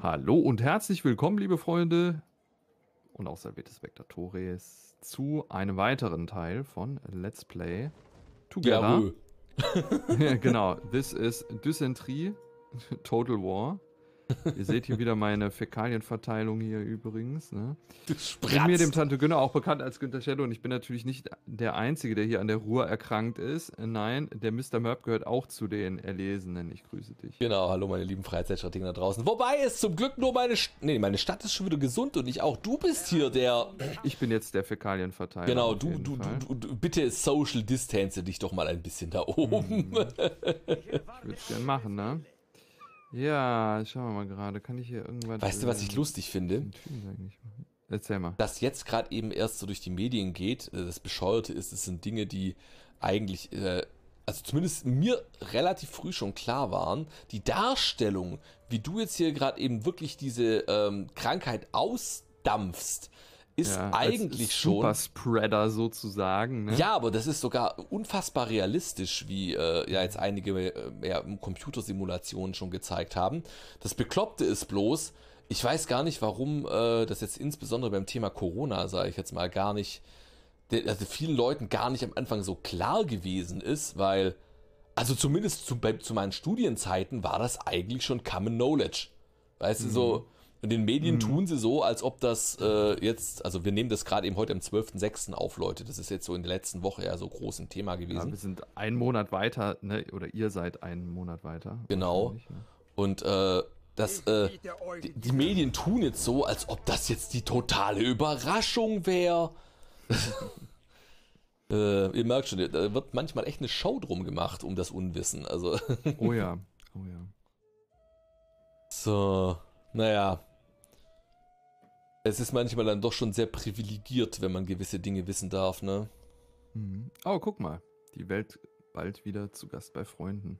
Hallo und herzlich willkommen, liebe Freunde und auch Salvete Spectatores, zu einem weiteren Teil von Let's Play Together. Jawohl. Genau, this is Dysenterie, Total War. Ihr seht hier wieder meine Fäkalienverteilung hier übrigens. Ne? Du Mit mir, dem spratzt. Tante Günner, auch bekannt als Günther Shadow. Und ich bin natürlich nicht der Einzige, der hier an der Ruhr erkrankt ist. Nein, der Mr. Merp gehört auch zu den Erlesenen. Ich grüße dich. Genau, hallo meine lieben Freizeitstrategen da draußen. Wobei es zum Glück nur meine Stadt ist schon wieder gesund und ich auch. Du bist hier der... Ich bin jetzt der Fäkalienverteiler. Genau, auf jeden Fall. du, bitte social distance dich doch mal ein bisschen da oben. Ich würde es gerne machen, ne? Ja, schauen wir mal gerade. Kann ich hier irgendwas... Weißt du, was ich lustig finde? Erzähl mal. Dass jetzt gerade eben erst so durch die Medien geht. Das Bescheuerte ist, es sind Dinge, die eigentlich... also zumindest mir relativ früh schon klar waren, die Darstellung, wie du jetzt hier gerade eben wirklich diese Krankheit ausdampfst, ist Ja, eigentlich als schon... Superspreader sozusagen, ne? Ja, aber das ist sogar unfassbar realistisch, wie ja jetzt einige Computersimulationen schon gezeigt haben. Das Bekloppte ist bloß, ich weiß gar nicht, warum das jetzt insbesondere beim Thema Corona, sage ich jetzt mal, gar nicht, also vielen Leuten gar nicht am Anfang so klar gewesen ist, weil, also zumindest zu meinen Studienzeiten war das eigentlich schon Common Knowledge. Weißt du, so, in den Medien tun sie so, als ob das jetzt, also wir nehmen das gerade eben heute am 12.06. auf, Leute, das ist jetzt so in der letzten Woche ja so groß ein Thema Ja, gewesen. wir sind einen Monat weiter, ne? Oder ihr seid einen Monat weiter. Genau. wahrscheinlich, ne? Und die Medien tun jetzt so, als ob das jetzt die totale Überraschung wäre. Ihr merkt schon, da wird manchmal echt eine Show drum gemacht um das Unwissen. Also Oh ja, oh ja. so, naja. Es ist manchmal dann doch schon sehr privilegiert, wenn man gewisse Dinge wissen darf, ne? Oh, guck mal. Die Welt bald wieder zu Gast bei Freunden.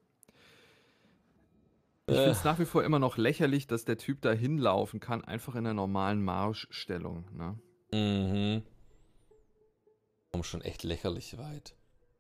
Ich finde es nach wie vor immer noch lächerlich, dass der Typ da hinlaufen kann, einfach in der normalen Marschstellung, ne? Mhm. Kommt schon echt lächerlich weit.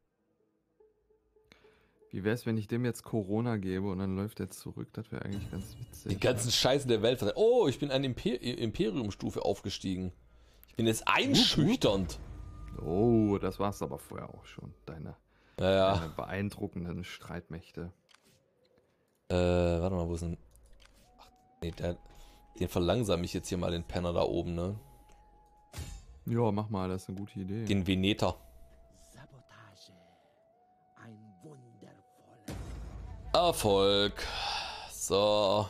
Wie wär's, wenn ich dem jetzt Corona gebe und dann läuft er zurück? Das wäre eigentlich ganz witzig. Die ganzen Scheißen der Welt. Oh, ich bin eine Imperiumstufe aufgestiegen. Ich bin jetzt einschüchternd. Oh, das war's aber vorher auch schon. Deine Naja. beeindruckenden Streitmächte. Warte mal, wo ist denn... Ach, nee, den verlangsame ich jetzt hier mal, den Penner da oben, ne? Ja, mach mal, das ist eine gute Idee. Den Veneter. Sabotage. Ein wundervoller. Erfolg. So.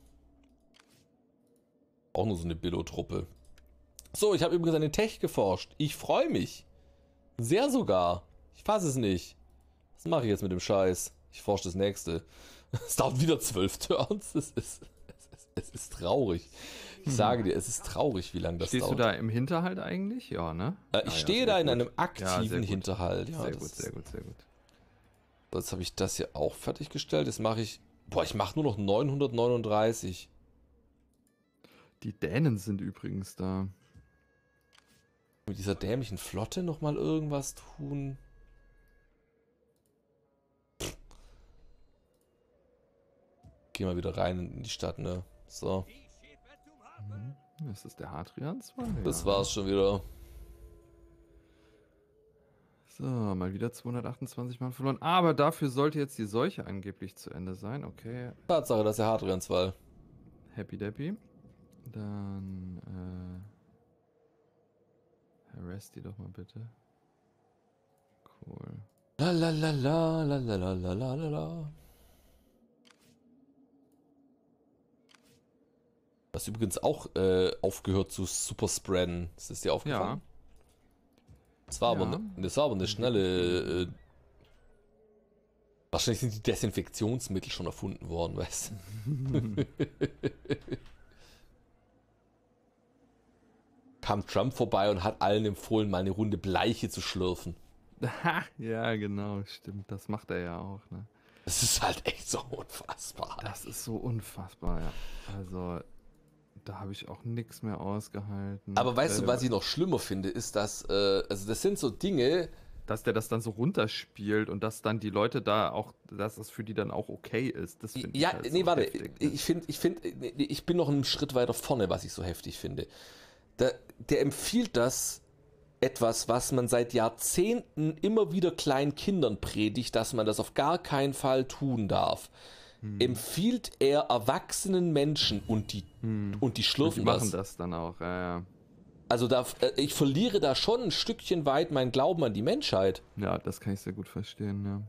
Auch nur so eine Billo-Truppe. So, ich habe übrigens an den Tech geforscht. Ich freue mich. Sehr sogar. Ich fasse es nicht. Was mache ich jetzt mit dem Scheiß? Ich forsche das nächste. Es dauert wieder 12 Turns. Es ist traurig. Ich sage dir, es ist traurig, wie lange das Stehst dauert. du da im Hinterhalt eigentlich? Ja, ne? Ich stehe da in sehr einem gut. aktiven sehr gut. Hinterhalt. Ja, Sehr das gut, ist- sehr gut, sehr gut. Jetzt habe ich das hier auch fertiggestellt. Jetzt mache ich... Boah, ich mache nur noch 939. Die Dänen sind übrigens da. Mit dieser dämlichen Flotte nochmal irgendwas tun? Geh mal wieder rein in die Stadt, ne? So, Das ist der Hadrian 2. das war's schon wieder. So, mal wieder 228 Mann verloren. Aber dafür sollte jetzt die Seuche angeblich zu Ende sein. Okay, Tatsache, dass der Hadrianswall. happy dappy. Dann, harass die doch mal bitte. Cool. La la la la la la la la la la la. Das übrigens auch aufgehört zu superspreaden. Das ist dir aufgefallen? Ja. Das war, Ja. das war aber eine schnelle... wahrscheinlich sind die Desinfektionsmittel schon erfunden worden, weißt du? Kam Trump vorbei und hat allen empfohlen, mal eine Runde Bleiche zu schlürfen. Ja, genau, stimmt. Das macht er ja auch, ne? Das ist halt echt so unfassbar. Das ist so unfassbar, ja. Also, da habe ich auch nichts mehr ausgehalten. Aber weißt du, was ich noch schlimmer finde, ist, dass, also das sind so Dinge, dass der das dann so runterspielt und dass dann die Leute da auch, dass es für die dann auch okay ist. Das finde ich Ja, halt nee, so warte. heftig, ne? Ich bin noch einen Schritt weiter vorne, was ich so heftig finde. Der empfiehlt das etwas, was man seit Jahrzehnten immer wieder kleinen Kindern predigt, dass man das auf gar keinen Fall tun darf. Empfiehlt er erwachsenen Menschen und die Und die schlürfen machen das. das dann auch, ja. Also ich verliere da schon ein Stückchen weit meinen Glauben an die Menschheit. Ja, das kann ich sehr gut verstehen, ja.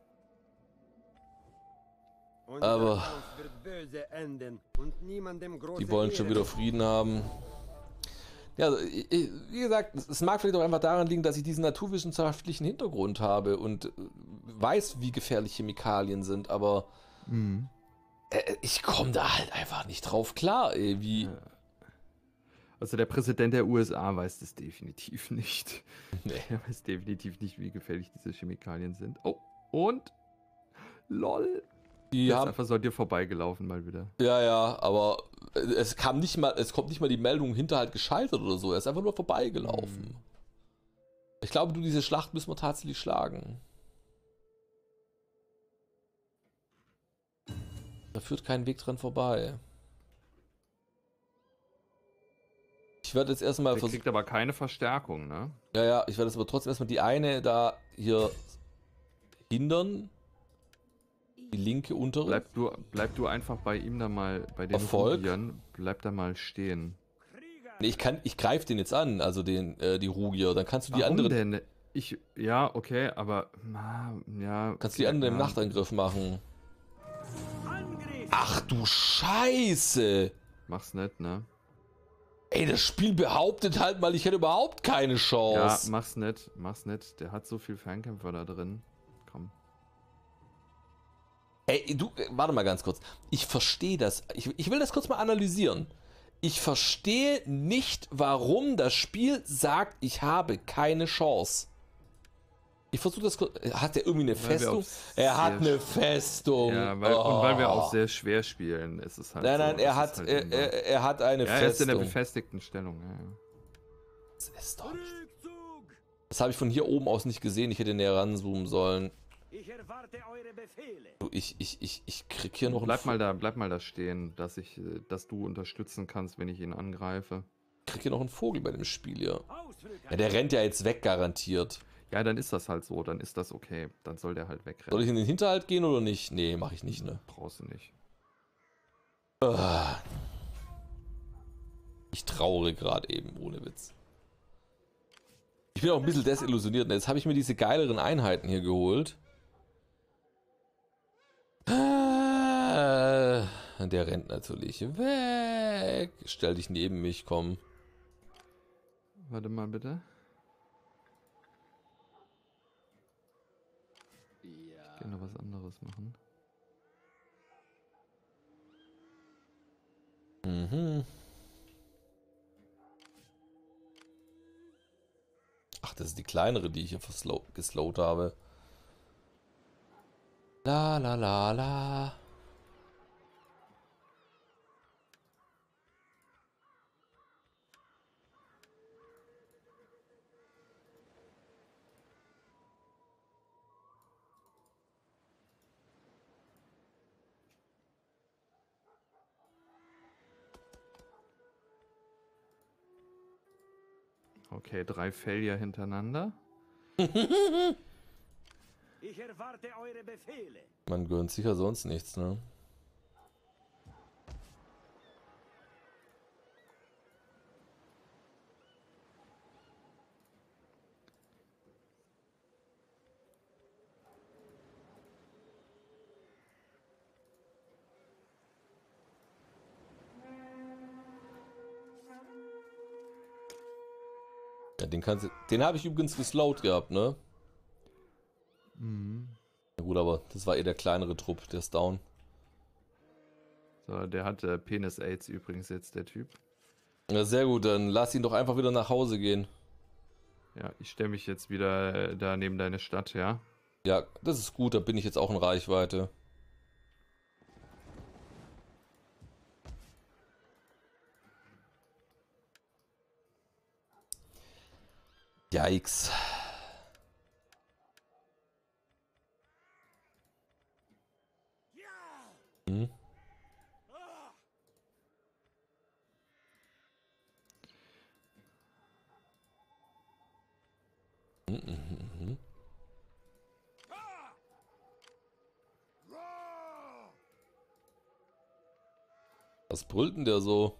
Aber Unser Kampf wird böse enden und niemandem große die wollen schon Ehre wieder Frieden haben. Ja, also, wie gesagt, es mag vielleicht auch einfach daran liegen, dass ich diesen naturwissenschaftlichen Hintergrund habe und weiß, wie gefährlich Chemikalien sind, aber ich komme da halt einfach nicht drauf klar, ey, wie... Ja. Also der Präsident der USA weiß das definitiv nicht. Nee. Er weiß definitiv nicht, wie gefährlich diese Chemikalien sind. Oh, und? LOL. Die Der ist haben, einfach so an dir vorbeigelaufen mal wieder. ja, aber es kommt nicht mal die Meldung Hinterhalt gescheitert oder so, er ist einfach nur vorbeigelaufen. Ich glaube, diese Schlacht müssen wir tatsächlich schlagen. Da führt kein Weg dran vorbei. Ich werde jetzt erstmal Der kriegt aber keine Verstärkung, ne? Ja, ich werde jetzt aber trotzdem erstmal die eine da hier hindern. Die linke untere. Bleib du einfach bei ihm da mal, bei den Erfolg. Rugiern, bleib da mal stehen. Nee, ich greife den jetzt an, also die Rugier. Dann kannst du die Warum anderen. denn? Ja, okay, aber, ja. Kannst du die anderen im Nachtangriff machen. Ach du Scheiße! Mach's nicht, ne? Ey, das Spiel behauptet halt mal, ich hätte überhaupt keine Ja, Chance. mach's nicht. Der hat so viel Fernkämpfer da drin. Komm. Ey, du, warte mal ganz kurz. Ich verstehe das. Ich will das kurz mal analysieren. Ich verstehe nicht, warum das Spiel sagt, ich habe keine Chance. Ich versuche das kurz. Hat er irgendwie eine Weil wir Festung? auf Er hat sehr eine Festung. Ja, und weil wir auch sehr schwer spielen, ist es halt Nein, so. er das hat, ist halt immer- er hat eine ja, er ist in der Festung. befestigten Stellung, ja. Das ist doch nicht. Das habe ich von hier oben aus nicht gesehen. Ich hätte näher ranzoomen sollen. Ich erwarte eure Befehle. Du, ich krieg hier noch Bleib mal da stehen, dass du unterstützen kannst, wenn ich ihn angreife. krieg hier noch einen Vogel bei dem Spiel hier. Ausrücken. Ja, der rennt ja jetzt weg, garantiert. Ja, dann ist das halt so, dann ist das okay. Dann soll der halt Soll wegrennen. ich in den Hinterhalt gehen oder nicht? Nee, mache ich nicht, ne? Brauchst du nicht. Ich trauere gerade eben, ohne Witz. Ich bin auch ein bisschen desillusioniert. Ne? Jetzt habe ich mir diese geileren Einheiten hier geholt. Der rennt natürlich weg. Stell dich neben mich, komm. Warte mal bitte. Ich kann noch was anderes machen. Mhm. Ach, das ist die kleinere, die ich hier geslowt habe. La la la la. Okay, 3 Failure hintereinander. Ich erwarte eure Befehle. Man gönnt sicher sonst nichts, ne? Ja, den habe ich übrigens geslowt gehabt, ne? Mhm. Na gut, aber das war eh der kleinere Trupp, der ist down. So, der hat Penis-Aids übrigens jetzt, der Typ. Ja, sehr gut, dann lass ihn doch einfach wieder nach Hause gehen. Ja, ich stelle mich jetzt wieder da neben deine Stadt, ja? Ja, das ist gut, da bin ich jetzt auch in Reichweite. Yikes. Mhm. Mhm. Was brüllt denn der so?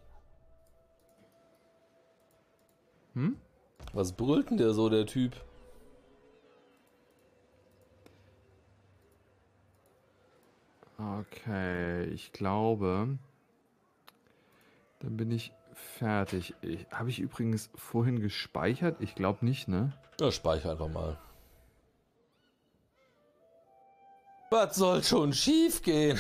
Hm? Was brüllt denn der so, der Typ? Okay, ich glaube, dann bin ich fertig. Habe ich übrigens vorhin gespeichert? Ich glaube nicht, ne? Ja, speichere einfach mal. Was soll schon schief gehen?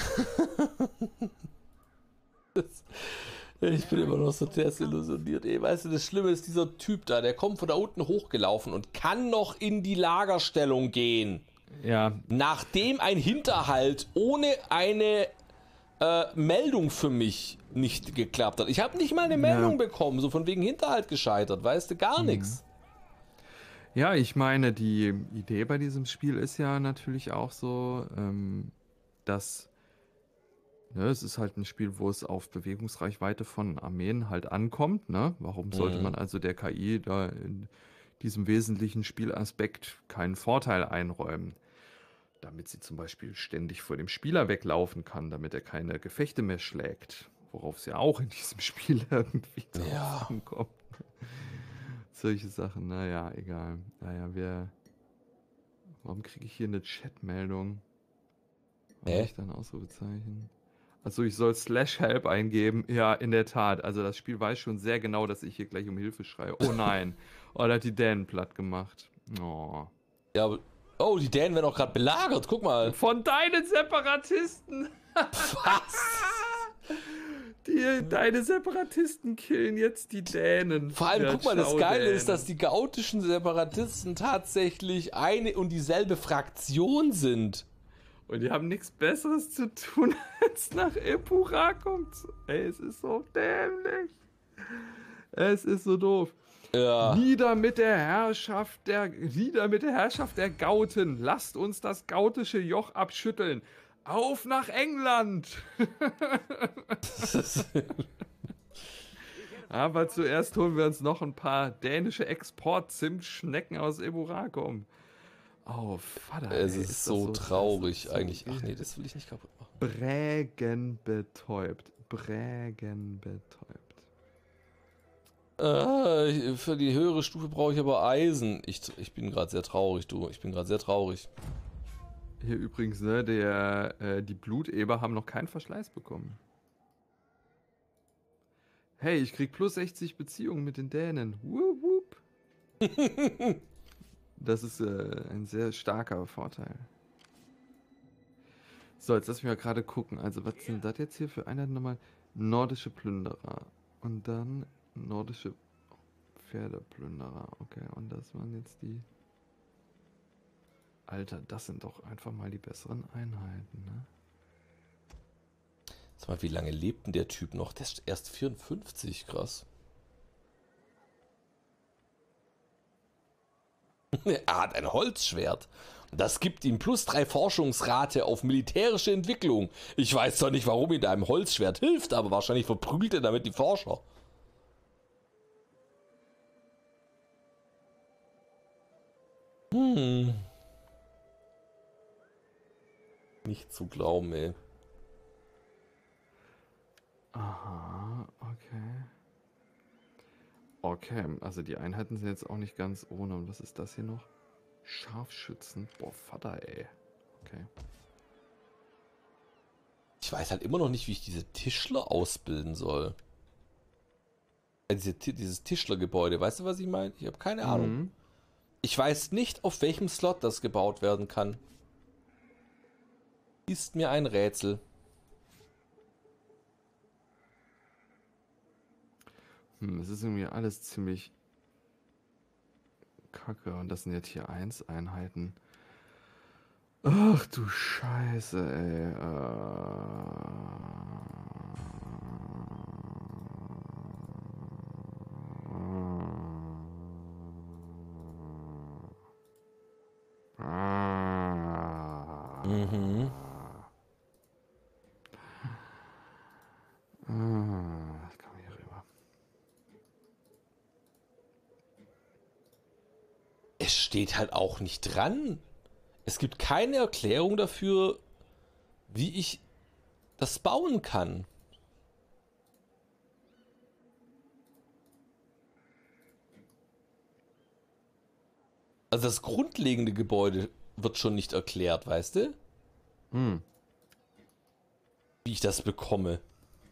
Ich bin immer noch so desillusioniert. Ey, weißt du, das Schlimme ist, dieser Typ da, der kommt von da unten hochgelaufen und kann noch in die Lagerstellung gehen. Ja, Nachdem ein Hinterhalt ohne eine Meldung für mich nicht geklappt hat. Ich habe nicht mal eine ja. Meldung bekommen, so von wegen Hinterhalt gescheitert, weißt du, gar nichts. Ja, ich meine, die Idee bei diesem Spiel ist ja natürlich auch so, dass ne, es ist halt ein Spiel, wo es auf Bewegungsreichweite von Armeen halt ankommt. Ne? Warum sollte man also der KI da in diesem wesentlichen Spielaspekt keinen Vorteil einräumen? Damit sie zum Beispiel ständig vor dem Spieler weglaufen kann, damit er keine Gefechte mehr schlägt. Worauf es ja auch in diesem Spiel irgendwie drauf Ja. ankommt. Solche Sachen, naja, egal. Warum kriege ich hier eine Chatmeldung? Warum Hä? habe ich da ein Ausrufezeichen? Also ich soll /help eingeben. Ja, in der Tat. Also das Spiel weiß schon sehr genau, dass ich hier gleich um Hilfe schreie. Oh nein. Oh, da hat die Dänen platt gemacht. Oh. Ja, oh, die Dänen werden auch gerade belagert, guck mal. Von deinen Separatisten. Was? Deine Separatisten killen jetzt die Dänen. Vor allem, Ja, guck mal, das ciao, Geile Dänen. ist, dass die chaotischen Separatisten tatsächlich eine und dieselbe Fraktion sind. Und die haben nichts Besseres zu tun, als nach Epurakum zu... Ey, es ist so dämlich. Es ist so doof. Ja. Nieder mit der Herrschaft der Gauten. Lasst uns das gautische Joch abschütteln. Auf nach England. Aber zuerst holen wir uns noch ein paar dänische Export-Zimtschnecken aus Eburacum. Oh, Vater. Es ey, ist das so traurig das ist eigentlich. Ach nee, das will ich nicht kaputt machen. Brägenbetäubt. Für die höhere Stufe brauche ich aber Eisen. Ich bin gerade sehr traurig, du. Ich bin gerade sehr traurig. Hier übrigens, ne, die Bluteber haben noch keinen Verschleiß bekommen. Hey, ich krieg plus 60 Beziehungen mit den Dänen. Wup, wup. Das ist ein sehr starker Vorteil. So, jetzt lass mich mal gerade gucken. Also, was sind das jetzt hier für Einheiten nochmal? Nordische Plünderer. Und dann nordische Pferdeplünderer. Okay, und das waren jetzt die... Alter, das sind doch einfach mal die besseren Einheiten, ne? Sag mal, wie lange lebt denn der Typ noch? Der ist erst 54, krass. Er hat ein Holzschwert. Das gibt ihm +3 Forschungsrate auf militärische Entwicklung. Ich weiß zwar nicht, warum ihm da ein Holzschwert hilft, aber wahrscheinlich verprügelt er damit die Forscher. Nicht zu glauben, ey. Aha, okay. Okay, also die Einheiten sind jetzt auch nicht ganz ohne. Und was ist das hier noch? Scharfschützen. Boah, Vater, ey. Okay. Ich weiß halt immer noch nicht, wie ich diese Tischler ausbilden soll. Dieses Tischlergebäude, weißt du, was ich meine? Ich habe keine Ahnung. Mhm. Ich weiß nicht, auf welchem Slot das gebaut werden kann. Ist mir ein Rätsel. Es ist irgendwie alles ziemlich kacke. Und das sind ja Tier 1 Einheiten. Ach du Scheiße, ey. Mhm. es steht halt auch nicht dran. Es gibt keine Erklärung dafür, wie ich das bauen kann. Also das grundlegende Gebäude wird schon nicht erklärt, weißt du? Hm. Wie ich das bekomme.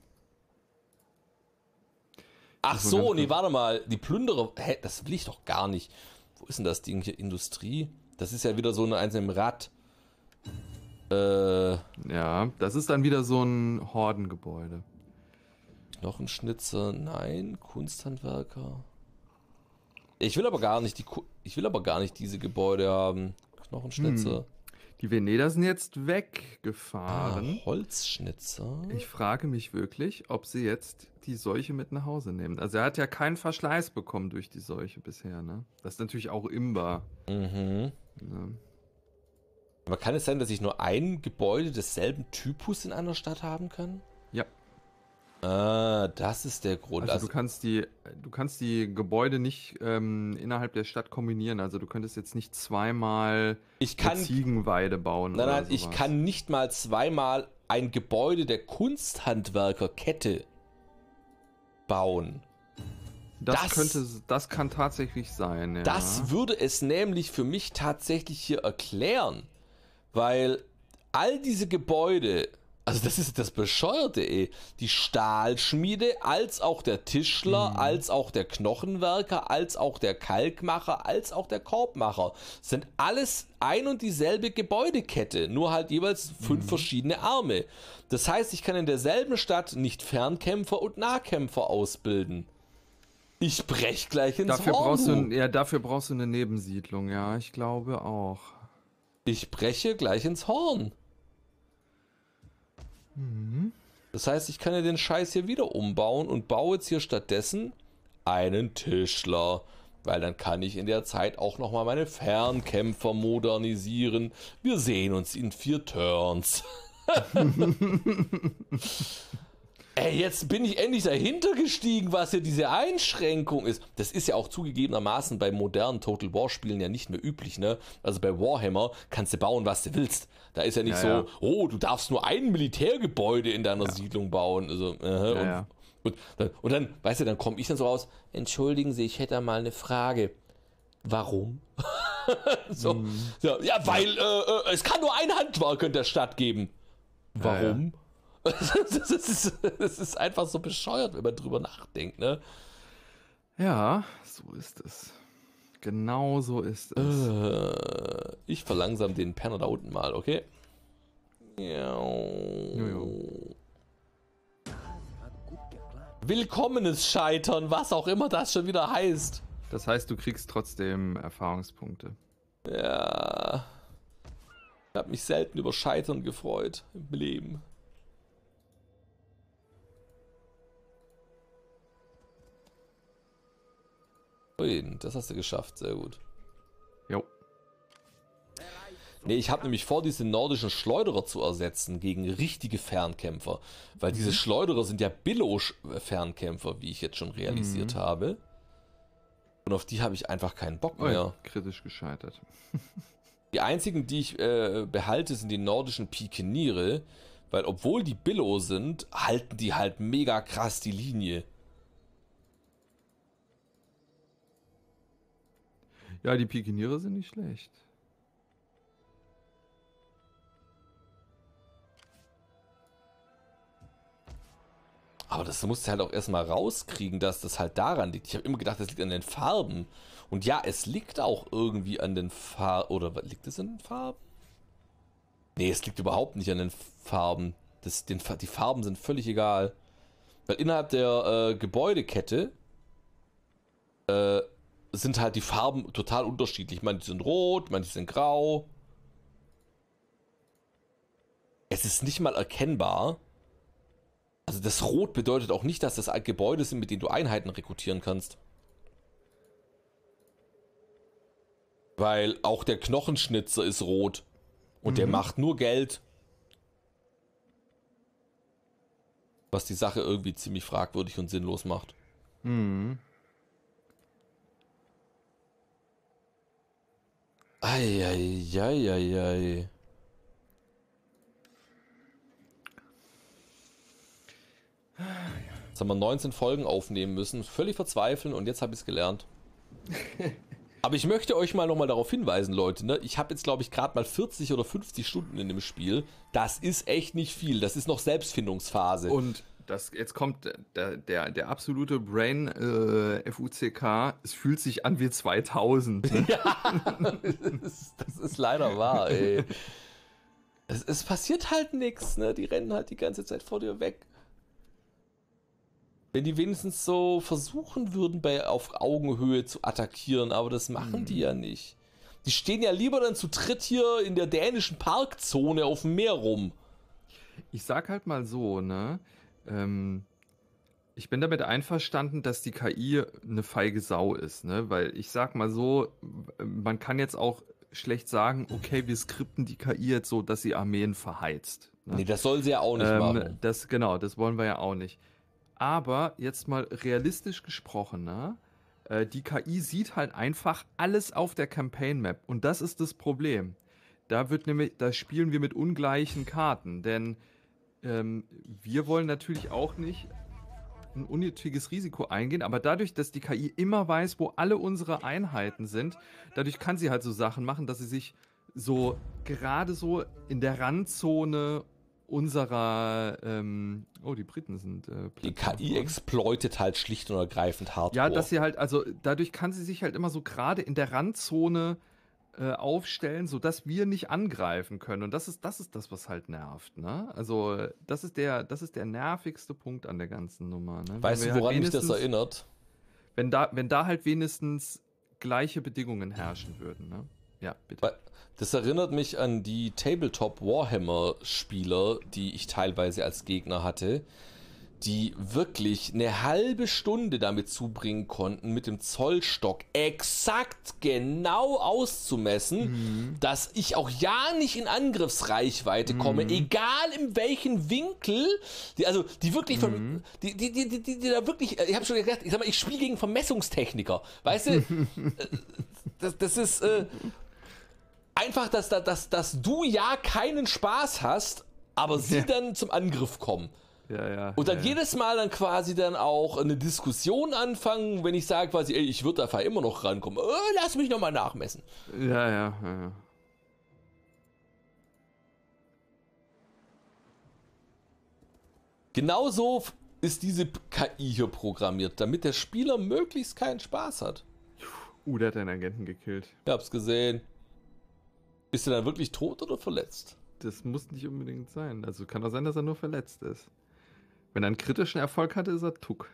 Ach Das war so, ganz nee, kurz. warte mal. Die Plünderer. Hä, das will ich doch gar nicht. Wo ist denn das Ding hier? Industrie? Das ist ja wieder so eine einzelne Rad. Ja, das ist dann wieder so ein Hordengebäude. Knochenschnitzer, nein. Kunsthandwerker. Ich will aber gar nicht ich will aber gar nicht diese Gebäude haben. Knochenschnitzer. Die Veneder sind jetzt weggefahren. Holzschnitzer. Ich frage mich wirklich, ob sie jetzt die Seuche mit nach Hause nehmen. Also er hat ja keinen Verschleiß bekommen durch die Seuche bisher, ne? Das ist natürlich auch Imba. Mhm. Ne? Aber kann es sein, dass ich nur ein Gebäude desselben Typus in einer Stadt haben kann? Ja. Ah, das ist der Grund. Also du kannst die Gebäude nicht innerhalb der Stadt kombinieren. Also du könntest jetzt nicht zweimal ich eine kann, Ziegenweide bauen nein, oder nein, ich sowas. kann nicht mal zweimal ein Gebäude der Kunsthandwerkerkette bauen. Das kann tatsächlich sein, ja. Das würde es nämlich für mich tatsächlich hier erklären. Weil all diese Gebäude, also das ist das Bescheuerte, ey. Die Stahlschmiede, als auch der Tischler, als auch der Knochenwerker, als auch der Kalkmacher, als auch der Korbmacher, sind alles ein und dieselbe Gebäudekette, nur halt jeweils 5 verschiedene Arme. Das heißt, ich kann in derselben Stadt nicht Fernkämpfer und Nahkämpfer ausbilden. Ich brech gleich ins Horn. Dafür brauchst du eine Nebensiedlung, ja, ich glaube auch. Ich breche gleich ins Horn. Das heißt, ich kann ja den Scheiß hier wieder umbauen und baue jetzt hier stattdessen einen Tischler. Weil dann kann ich in der Zeit auch nochmal meine Fernkämpfer modernisieren. Wir sehen uns in 4 Turns. Ey, jetzt bin ich endlich dahinter gestiegen, was hier diese Einschränkung ist. Das ist ja auch zugegebenermaßen bei modernen Total War Spielen ja nicht mehr üblich, ne? Also bei Warhammer kannst du bauen, was du willst. Da ist ja nicht Ja, so, oh, du darfst nur ein Militärgebäude in deiner Siedlung bauen. Also, Ja. und dann, weißt du, dann komme ich dann so raus, entschuldigen Sie, ich hätte da mal eine Frage. Warum? So, ja, weil es kann nur einen Handwerker in der Stadt geben. Warum? Das ist einfach so bescheuert, wenn man drüber nachdenkt, ne? Ja, so ist es. Genau so ist es. Ich verlangsam den Penner da unten mal, okay? Jojo. Willkommenes Scheitern, was auch immer das schon wieder heißt. Das heißt, du kriegst trotzdem Erfahrungspunkte. Ja. Ich habe mich selten über Scheitern gefreut im Leben. Ui, das hast du geschafft, sehr gut. Jo. Nee, ich habe nämlich vor, diese nordischen Schleuderer zu ersetzen gegen richtige Fernkämpfer. Weil diese Schleuderer sind ja Billo-Fernkämpfer, wie ich jetzt schon realisiert habe. Und auf die habe ich einfach keinen Bock Ui, mehr. kritisch gescheitert. Die einzigen, die ich behalte, sind die nordischen Pikeniere. Weil obwohl die Billo sind, halten die halt mega krass die Linie. Ja, die Pikeniere sind nicht schlecht. Aber das musst du halt auch erstmal rauskriegen, dass das halt daran liegt. Ich habe immer gedacht, das liegt an den Farben. Und ja, es liegt auch irgendwie an den Farben. Oder liegt es an den Farben? Nee, es liegt überhaupt nicht an den Farben. Die Farben sind völlig egal. Weil innerhalb der Gebäudekette sind halt die Farben total unterschiedlich. Manche sind rot, manche sind grau. Es ist nicht mal erkennbar. Also das Rot bedeutet auch nicht, dass das Gebäude sind, mit denen du Einheiten rekrutieren kannst. Weil auch der Knochenschnitzer ist rot. Und der macht nur Geld. Was die Sache irgendwie ziemlich fragwürdig und sinnlos macht. Mhm. Eieieiei. Jetzt haben wir 19 Folgen aufnehmen müssen, völlig verzweifeln und jetzt habe ich es gelernt. Aber ich möchte euch mal nochmal darauf hinweisen, Leute, ne? Ich habe jetzt, glaube ich, gerade mal 40 oder 50 Stunden in dem Spiel. Das ist echt nicht viel. Das ist noch Selbstfindungsphase. Und jetzt kommt der absolute Brain FUCK. Es fühlt sich an wie 2000. Ne? Ja, das ist leider wahr, ey. Es passiert halt nichts, ne? Die rennen halt die ganze Zeit vor dir weg. Wenn die wenigstens so versuchen würden, auf Augenhöhe zu attackieren, aber das machen die ja nicht. Die stehen ja lieber dann zu dritt hier in der dänischen Parkzone auf dem Meer rum. Ich sag halt mal so, ne? Ich bin damit einverstanden, dass die KI eine feige Sau ist, ne? Weil ich sag mal so, man kann jetzt auch schlecht sagen, okay, wir skripten die KI jetzt so, dass sie Armeen verheizt. Ne? Nee, das soll sie ja auch nicht machen. Das wollen wir ja auch nicht. Aber jetzt mal realistisch gesprochen, ne? Die KI sieht halt einfach alles auf der Campaign Map und das ist das Problem. Da spielen wir mit ungleichen Karten, denn wir wollen natürlich auch nicht ein unnötiges Risiko eingehen, aber dadurch, dass die KI immer weiß, wo alle unsere Einheiten sind, dadurch kann sie halt so Sachen machen, dass sie sich so gerade so in der Randzone unserer, die Briten sind die KI exploitet halt schlicht und ergreifend Hardcore. Ja, dass sie halt, also dadurch kann sie sich halt immer so gerade in der Randzone aufstellen, sodass wir nicht angreifen können. Und das ist das, was halt nervt, ne? Also, das ist der nervigste Punkt an der ganzen Nummer. Ne? Weißt du, woran mich das erinnert? Wenn da halt wenigstens gleiche Bedingungen herrschen würden, ne? Ja, bitte. Das erinnert mich an die Tabletop Warhammer-Spieler, die ich teilweise als Gegner hatte, die wirklich eine halbe Stunde damit zubringen konnten, mit dem Zollstock exakt genau auszumessen, dass ich auch ja nicht in Angriffsreichweite komme, egal in welchen Winkel, die wirklich die da wirklich, ich habe schon gesagt, ich sag mal, ich spiele gegen Vermessungstechniker, weißt du, das ist einfach, dass du ja keinen Spaß hast, aber sie dann zum Angriff kommen. Ja, und dann jedes Mal dann quasi dann auch eine Diskussion anfangen, wenn ich sage quasi, ey, ich würde da immer noch rankommen. Lass mich nochmal nachmessen. Ja. Genauso ist diese KI hier programmiert, damit der Spieler möglichst keinen Spaß hat. Der hat einen Agenten gekillt. Ich hab's gesehen. Ist er dann wirklich tot oder verletzt? Das muss nicht unbedingt sein. Also kann auch sein, dass er nur verletzt ist. Wenn er einen kritischen Erfolg hatte, ist er tuck.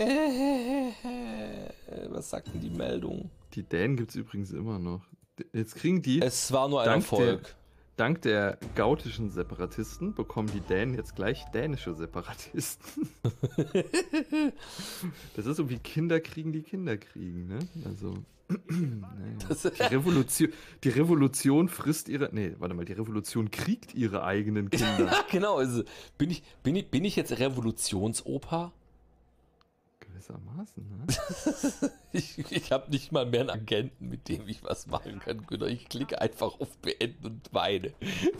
Was sagt denn die Meldung? Die Dänen gibt es übrigens immer noch. Jetzt kriegen die... Es war nur ein Erfolg. Dank der gautischen Separatisten bekommen die Dänen jetzt gleich dänische Separatisten. Das ist so wie Kinder kriegen, ne? Also... Naja. Die Revolution frisst ihre... Nee, warte mal, die Revolution kriegt ihre eigenen Kinder. Genau, also bin ich jetzt Revolutionsopa? Gewissermaßen, ne? Ich habe nicht mal mehr einen Agenten, mit dem ich was machen kann, Günther. Ich klicke einfach auf Beenden und weine.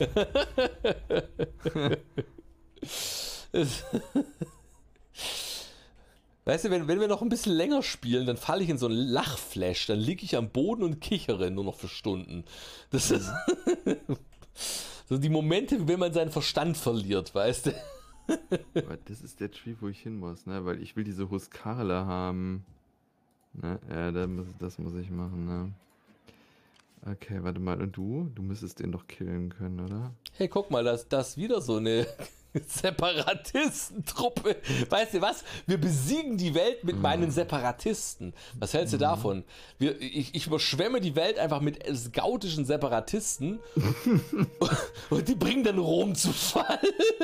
Weißt du, wenn wir noch ein bisschen länger spielen, dann falle ich in so einen Lachflash, dann liege ich am Boden und kichere nur noch für Stunden. Das ist so die Momente, wenn man seinen Verstand verliert, weißt du? Aber das ist der Tree, wo ich hin muss, ne? Weil ich will diese Huskarle haben. Ne? Ja, das muss ich machen, ne? Okay, warte mal. Und du? Du müsstest den doch killen können, oder? Hey, guck mal, das ist wieder so eine Separatistentruppe. Weißt du was? Wir besiegen die Welt mit meinen Separatisten. Was hältst du davon? Ich überschwemme die Welt einfach mit gautischen Separatisten und die bringen dann Rom zu Fall.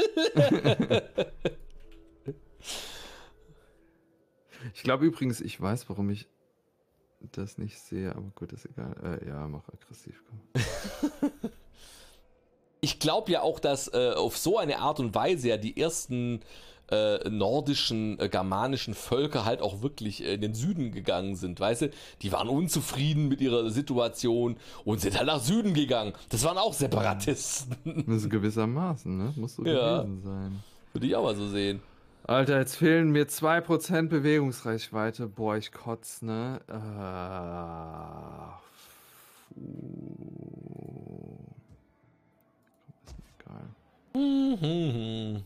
Ich glaube übrigens, ich weiß, warum ich das nicht sehe, aber gut, ist egal. Ja, mach aggressiv, komm. Ich glaube ja auch, dass auf so eine Art und Weise ja die ersten nordischen, germanischen Völker halt auch wirklich in den Süden gegangen sind, weißt du? Die waren unzufrieden mit ihrer Situation und sind halt nach Süden gegangen. Das waren auch Separatisten. Das ist gewissermaßen, ne? Muss so Ja, gewesen sein. würde ich auch mal so sehen. Alter, jetzt fehlen mir 2% Bewegungsreichweite. Boah, ich kotz, ne? Ist nicht geil. Mhm.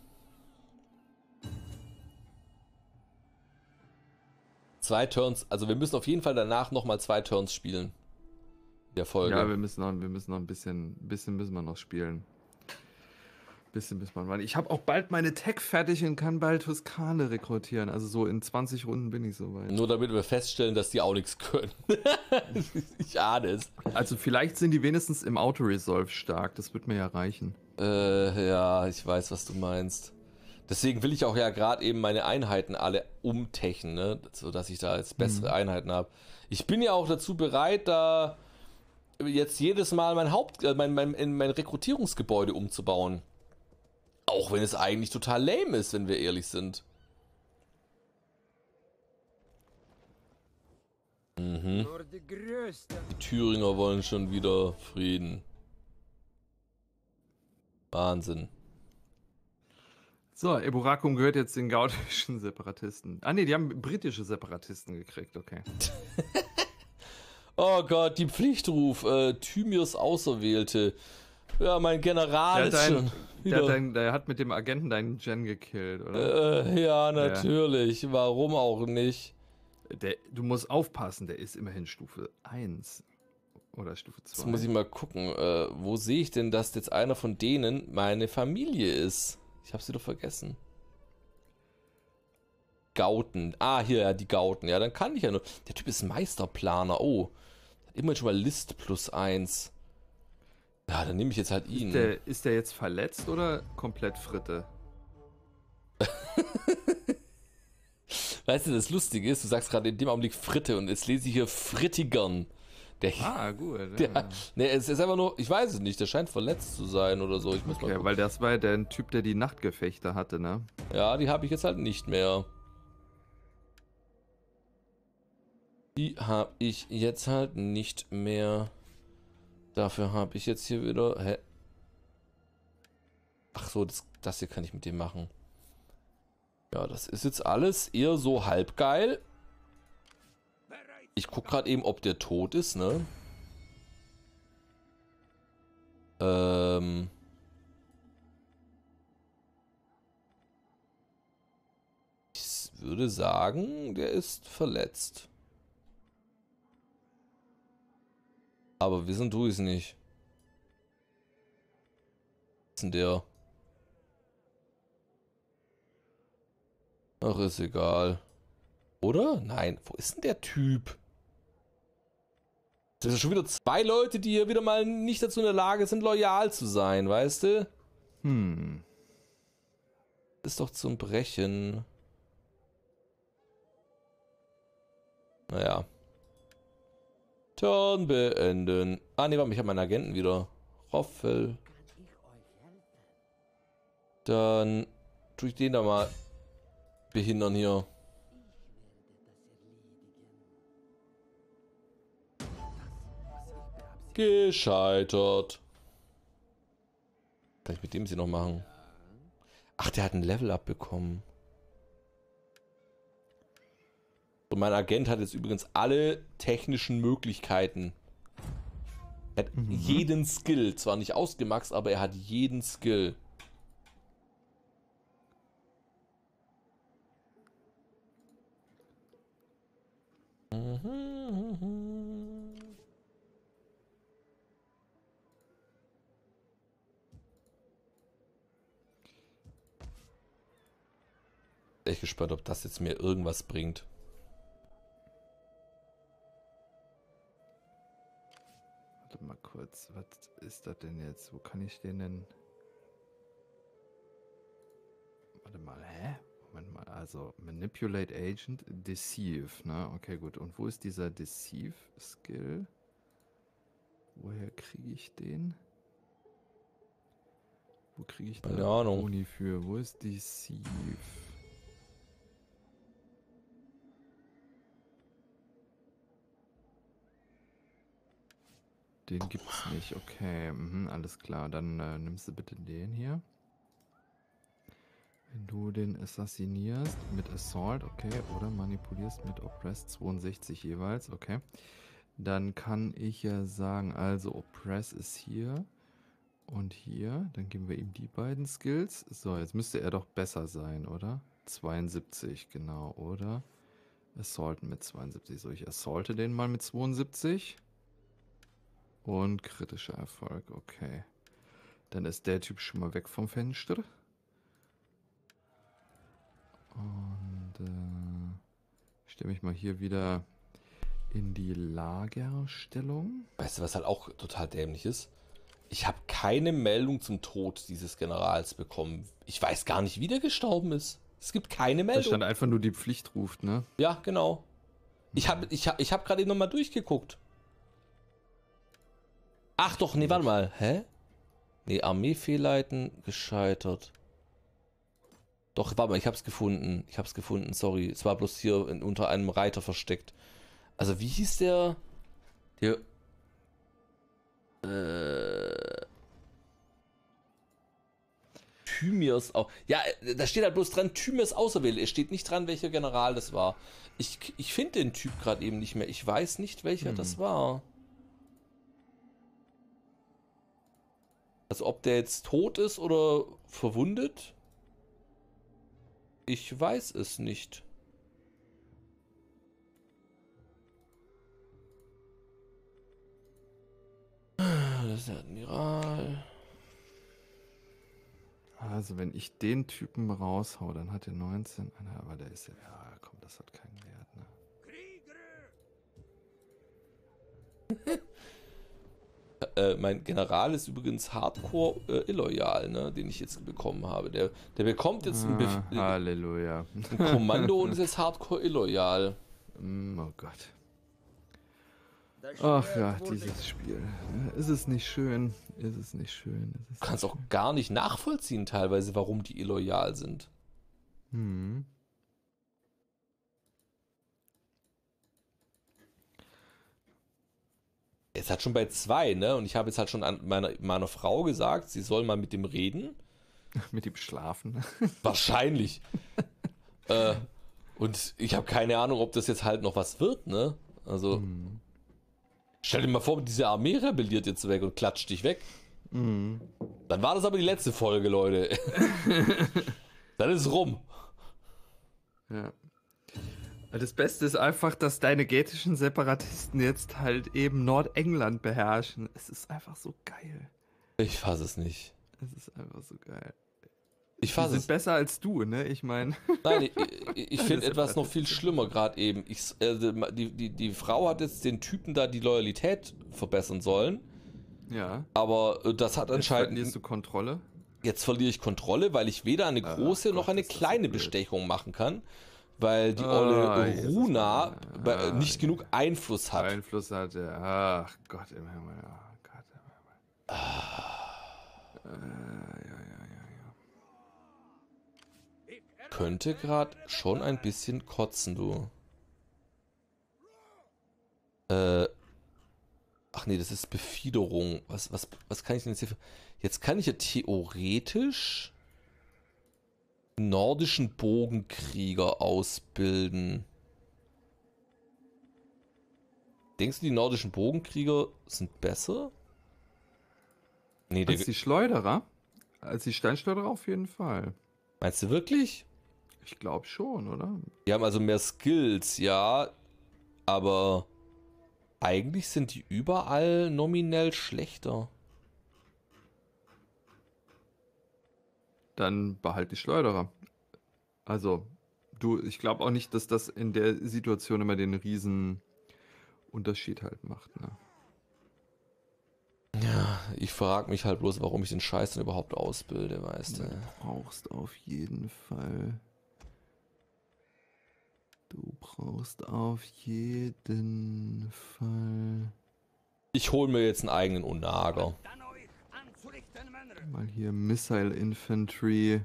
2 Turns, also wir müssen auf jeden Fall danach nochmal 2 Turns spielen. Der Folge. Ja, wir müssen noch ein bisschen müssen wir noch spielen. Bisschen bis man rein. Ich habe auch bald meine Tech fertig und kann bald Toskane rekrutieren. Also so in 20 Runden bin ich soweit. Nur damit wir feststellen, dass die auch nichts können. Ich ahne es. Also vielleicht sind die wenigstens im Auto-Resolve stark. Das wird mir ja reichen. Ja, ich weiß, was du meinst. Deswegen will ich auch ja gerade eben meine Einheiten alle umtechen, ne? Sodass ich da jetzt bessere Einheiten habe. Ich bin ja auch dazu bereit, da jetzt jedes Mal mein Rekrutierungsgebäude umzubauen. Auch wenn es eigentlich total lame ist, wenn wir ehrlich sind. Nur die größte. Die Thüringer wollen schon wieder Frieden. Wahnsinn. So, Eboracum gehört jetzt den gautischen Separatisten. Ah ne, die haben britische Separatisten gekriegt, okay. Oh Gott, die Pflichtruf, Thymirs Auserwählte. Ja, mein General ist schon wieder. Der hat mit dem Agenten deinen Gen gekillt, oder? Ja, natürlich. Warum auch nicht? Du musst aufpassen, der ist immerhin Stufe 1. Oder Stufe 2. Jetzt muss ich mal gucken. Wo sehe ich denn, dass jetzt einer von denen meine Familie ist? Ich habe sie doch vergessen. Gauten. Ah, hier, ja, die Gauten. Ja, dann kann ich ja nur. Der Typ ist Meisterplaner. Oh. Hat immerhin schon mal List +1. Ja, dann nehme ich jetzt halt ihn. Ist der jetzt verletzt oder komplett Fritte? Weißt du, das Lustige ist, du sagst gerade in dem Augenblick Fritte und jetzt lese ich hier Frittigern. Gut. Ne, es ist einfach nur, ich weiß es nicht, der scheint verletzt zu sein oder so. Ich muss mal Okay, gucken. weil das war ja der Typ, der die Nachtgefechte hatte, ne? Ja, die habe ich jetzt halt nicht mehr. Die habe ich jetzt halt nicht mehr. Dafür habe ich jetzt hier wieder. Hä? Ach so, das hier kann ich mit dem machen. Ja, das ist jetzt alles eher so halb geil. Ich gucke gerade eben, ob der tot ist, ne? Ich würde sagen, der ist verletzt. Aber wissen tue ich es nicht. Was ist denn der? Ach, ist egal. Oder? Nein, wo ist denn der Typ? Das sind schon wieder 2 Leute, die hier wieder mal nicht dazu in der Lage sind, loyal zu sein, weißt du? Ist doch zum Brechen. Naja. Turn beenden. Ah, ne, warte, ich habe meinen Agenten wieder. Roffel. Dann tue ich den da mal behindern hier. Gescheitert. Kann ich mit dem sie noch machen? Ach, der hat ein Level-Up bekommen. Und mein Agent hat jetzt übrigens alle technischen Möglichkeiten. Er hat jeden Skill. Zwar nicht ausgemaxt, aber er hat jeden Skill. Echt gespannt, ob das jetzt mir irgendwas bringt. Warte mal kurz, was ist das denn jetzt? Wo kann ich den denn... Warte mal, hä? Moment mal, also Manipulate Agent, Deceive, ne? Okay, gut. Und wo ist dieser Deceive-Skill? Woher kriege ich den? Wo kriege ich da Keine Ahnung. Boni für? Wo ist die Sieve? Den gibt's nicht. Okay, alles klar. Dann nimmst du bitte den hier. Wenn du den assassinierst mit Assault, okay, oder manipulierst mit Oppress 62 jeweils, okay. Dann kann ich ja sagen, also Oppress ist hier und hier. Dann geben wir ihm die beiden Skills. So, jetzt müsste er doch besser sein, oder? 72, genau, oder? Assaulten mit 72. So, ich assalte den mal mit 72. Und kritischer Erfolg, okay. Dann ist der Typ schon mal weg vom Fenster. Und ich stelle mich mal hier wieder in die Lagerstellung. Weißt du, was halt auch total dämlich ist? Ich habe keine Meldung zum Tod dieses Generals bekommen. Ich weiß gar nicht, wie der gestorben ist. Es gibt keine Da Meldung. stand einfach nur die Pflicht ruft, ne? Ja, genau. Ich hab gerade eben nochmal durchgeguckt. Ach doch, nee, warte mal. Hä? Nee, Armeefehlleiten gescheitert. Doch, warte mal, ich hab's gefunden. Sorry. Es war bloß hier unter einem Reiter versteckt. Also, wie hieß der? Der. Thymirs auch. Ja, da steht halt bloß dran, Thymirs auserwählt. Es steht nicht dran, welcher General das war. Ich finde den Typ gerade eben nicht mehr. Ich weiß nicht, welcher das war. Also, ob der jetzt tot ist oder verwundet? Ich weiß es nicht. Das ist der Admiral. Also, wenn ich den Typen raushau, dann hat er 19. Aber der ist ja. Ja, komm, das hat keinen Wert, ne? Mein General ist übrigens hardcore illoyal, ne, den ich jetzt bekommen habe. Der bekommt jetzt Halleluja. ein Kommando und ist jetzt hardcore illoyal. Oh Gott. Ach ja, dieses Spiel. Ist es nicht schön? Ist es nicht schön? Du kannst auch gar nicht nachvollziehen teilweise, warum die illoyal sind. Hm. Es hat schon bei 2, ne? Und ich habe jetzt halt schon an meiner Frau gesagt, sie soll mal mit dem reden. Mit ihm schlafen. Wahrscheinlich. Und ich habe keine Ahnung, ob das jetzt halt noch was wird, ne? Also, stell dir mal vor, diese Armee rebelliert jetzt weg und klatscht dich weg. Dann war das aber die letzte Folge, Leute. Dann ist es rum. Ja. Das Beste ist einfach, dass deine ghetischen Separatisten jetzt halt eben Nordengland beherrschen. Es ist einfach so geil. Ich fasse es nicht. Es ist einfach so geil. Ich Die fasse sind es. besser als du, ne? Ich meine. Nein, ich finde etwas noch viel schlimmer gerade eben. Die Frau hat jetzt den Typen da die Loyalität verbessern sollen. Ja. Aber das hat Jetzt anscheinend. verlierst du Kontrolle. Jetzt verliere ich Kontrolle, weil ich weder eine große noch Gott, eine ist das so kleine blöd. Bestechung machen kann. Weil die olle Jesus, Runa Mann. nicht genug Einfluss hat. Einfluss hat er. Ach Gott im Himmel. Ja, Gott im Himmel. Ja. Könnte gerade schon ein bisschen kotzen, du. Ach nee, das ist Befiederung. Was kann ich denn jetzt hier... Jetzt kann ich ja theoretisch nordischen Bogenkrieger ausbilden. Denkst du, die nordischen Bogenkrieger sind besser? Nee, Als die Schleuderer? Als die Steinschleuderer auf jeden Fall. meinst du wirklich? Ich glaube schon, oder? Die haben also mehr Skills, ja, aber eigentlich sind die überall nominell schlechter. Dann behalt die Schleuderer. Also, ich glaube auch nicht, dass das in der Situation immer den riesen Unterschied halt macht, ne? Ja, ich frage mich halt bloß, warum ich den Scheiß dann überhaupt ausbilde, weißt Du du. brauchst auf jeden Fall. Du brauchst auf jeden Fall. Ich hole mir jetzt einen eigenen Onager. Dann euch anzurichten, Männer. Mal hier Missile Infantry.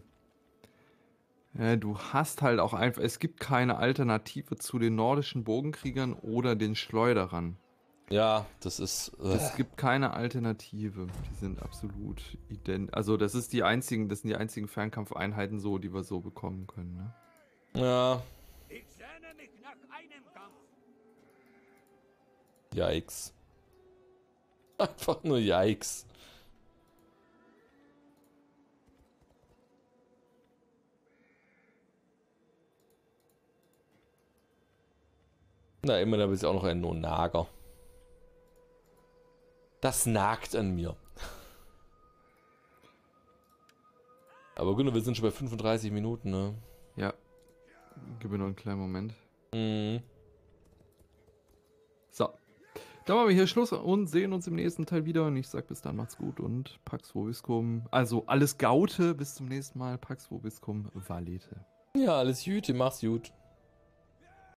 Du hast halt auch einfach, es gibt keine Alternative zu den nordischen Bogenkriegern oder den Schleuderern. Ja, das ist. Es gibt keine Alternative. Die sind absolut ident. Also das sind die einzigen Fernkampfeinheiten so, die wir so bekommen können, ne? Ja, Ich sehne mich nach einem Kampf. yikes. Einfach nur yikes. Na, immerhin habe ich auch noch einen No-Nager. Das nagt an mir. Aber Gunnar, wir sind schon bei 35 Minuten, ne? Ja. Gib mir noch einen kleinen Moment. Mhm. So. Dann machen wir hier Schluss und sehen uns im nächsten Teil wieder. Und ich sag bis dann, macht's gut und Pax Vobiscum. Also alles Gaute, bis zum nächsten Mal. Pax Vobiscum Valete. Ja, alles Jüte, mach's gut.